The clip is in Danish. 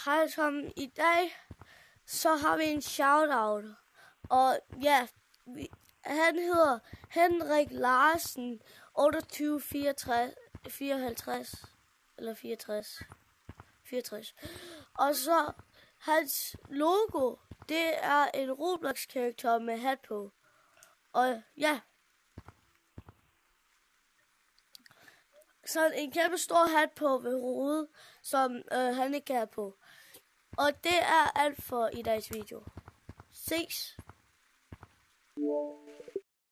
Hej sammen. I dag så har vi en shoutout. Og ja, han hedder Henrik Larsen 2864 eller 64. Og så hans logo, det er en Roblox-karakter med hat på. Og ja, sådan en kæmpe stor hat på ved hovedet, som han ikke kan have på. Og det er alt for i dagens video. Ses!